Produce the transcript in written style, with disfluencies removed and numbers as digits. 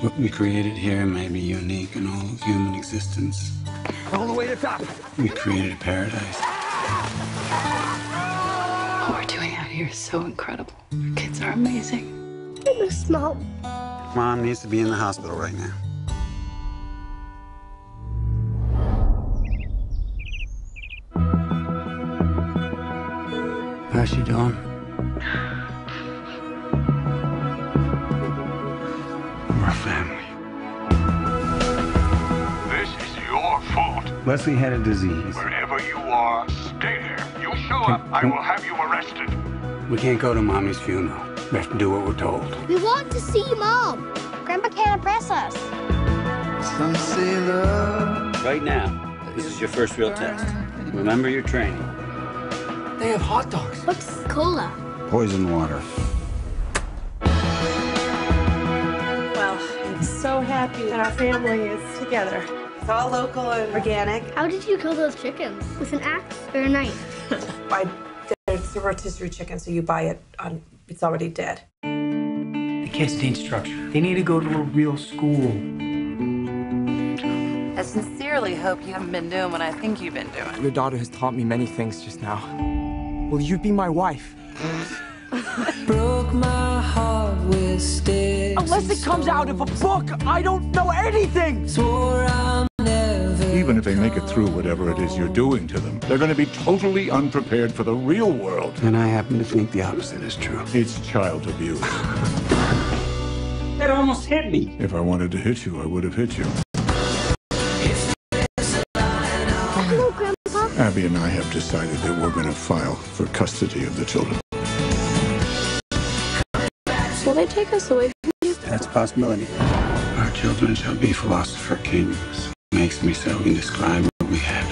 What we created here may be unique in all of human existence. All the way to the top. We created a paradise. What we're doing out here is so incredible. Our kids are amazing. I miss Mom. Mom needs to be in the hospital right now. How's she doing? We're a family. This is your fault. Leslie had a disease. Wherever you are, stay there. You show up, I will have you arrested. We can't go to Mommy's funeral. We have to do what we're told. We want to see Mom. Grandpa can't impress us. Some say love. Right now, this is your first real test. Remember your training. They have hot dogs. What's cola? Poison water. Well, I'm so happy that our family is together. It's all local and organic. How did you kill those chickens? With an axe or a knife? It's a rotisserie chicken, so you buy it on, it's already dead. The kids need structure. They need to go to a real school. I sincerely hope you haven't been doing what I think you've been doing. Your daughter has taught me many things just now. Will you be my wife? Broke my heart with sticks. Unless it comes out of a book, I don't know anything! Swore I'll never. Even if they make it through whatever it is you're doing to them, they're going to be totally unprepared for the real world. And I happen to think the opposite is true. It's child abuse. That almost hit me. If I wanted to hit you, I would have hit you. Hello, Grandpa. Abby and I have decided that we're going to file for custody of the children. Will they take us away from you? That's a possibility. Our children shall be philosopher kings. Makes me so indescribably happy.